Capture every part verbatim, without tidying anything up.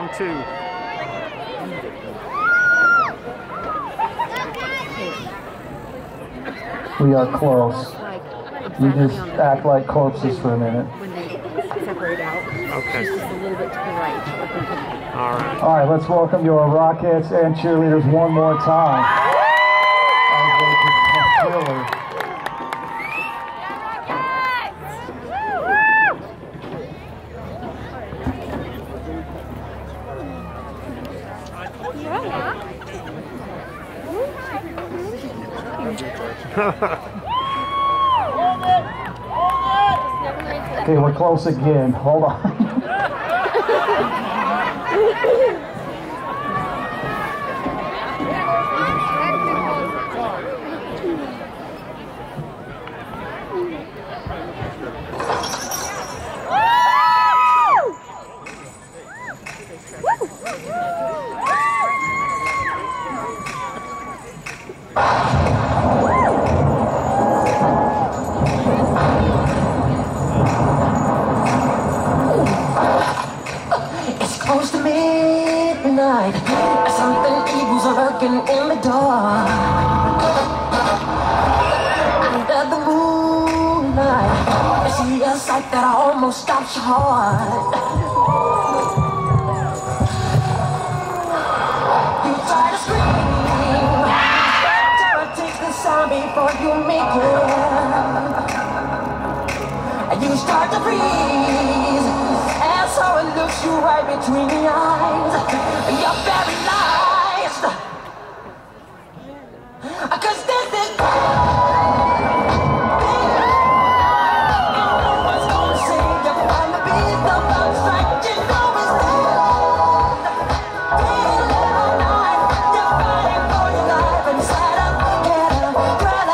round two. We are close. We just act like corpses for a minute. When they separate out. Okay. Just a little bit to the right. All right. All right, let's welcome your Rockettes and cheerleaders one more time. As they become thrillers. Okay, we're close again. Hold on. Close to midnight, something evil's lurking in the dark. Under the moonlight, I see a sight that almost stops your heart. You try to scream, terror takes the sound before you make it, and you start to freeze. So it looks you right between the eyes. You're paralyzed. Cause this is no one's gonna save you from the beast of unstrike. You know it's dead. Day and night, you're fighting for your life inside of get up, run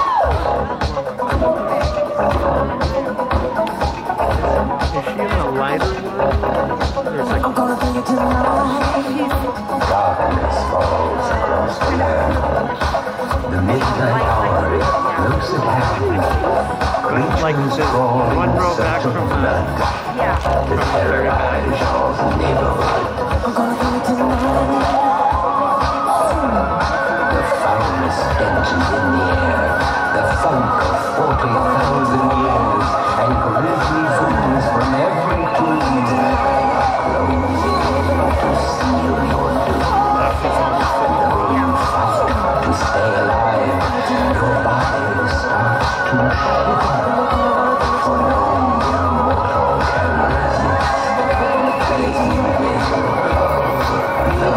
Is she in a lighter one? Like... I'm gonna bring it to life. Darkness falls across the land. The midnight hour looks at happy. Like Creatures crawl one in row search back of from the... blood. Yeah. The terrorized the neighborhood. I'm gonna bring it to life. The foulest stenches in the air. The funk of forty thousand years. And grisly fools from every tomb. To seal your doom. You fight to stay alive. Your body starts to shiver. For no mortal can resist. Facing the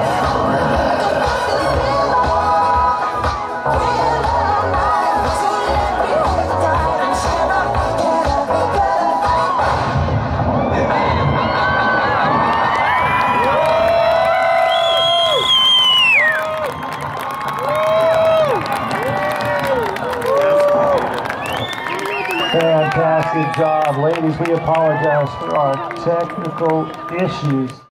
Fantastic job, ladies. We apologize for our technical issues.